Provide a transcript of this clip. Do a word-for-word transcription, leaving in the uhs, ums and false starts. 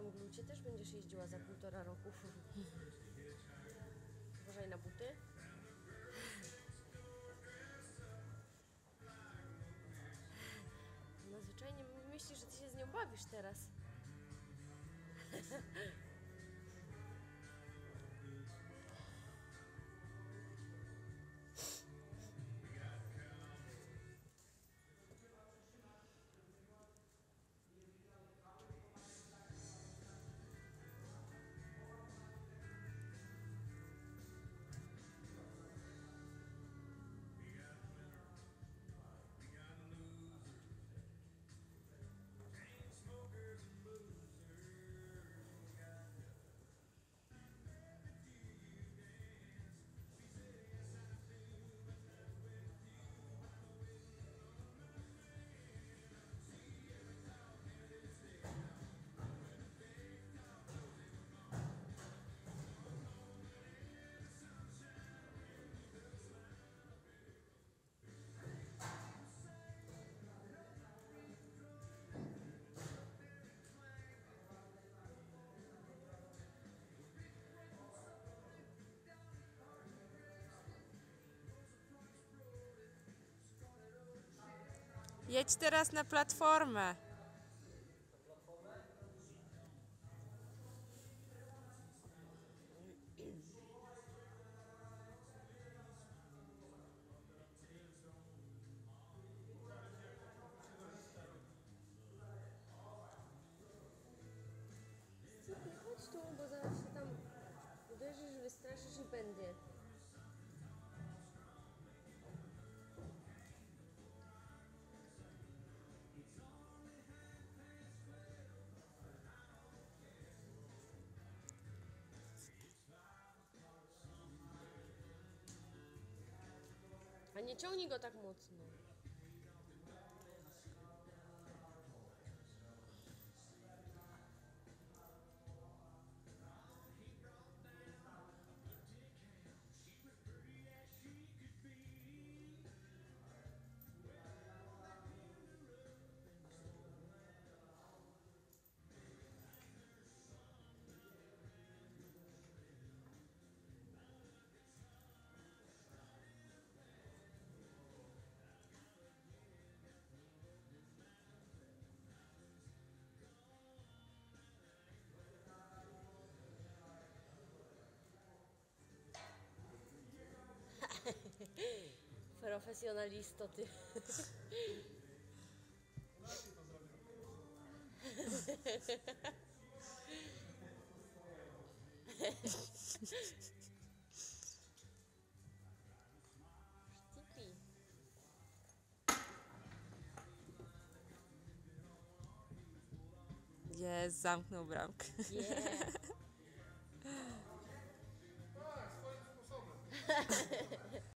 tam glucie też będziesz jeździła za półtora roku. Uważaj na buty. No zwyczajnie myślisz, że ty się z nią bawisz teraz. Jedź teraz na platformę. Chodź tu, bo zaraz się tam uderzysz, wystraszysz i będzie. A nie ciągnij go tak mocno. Profesjonalisto ty. Sztypi. Jest, zamknął bramkę. Yeah.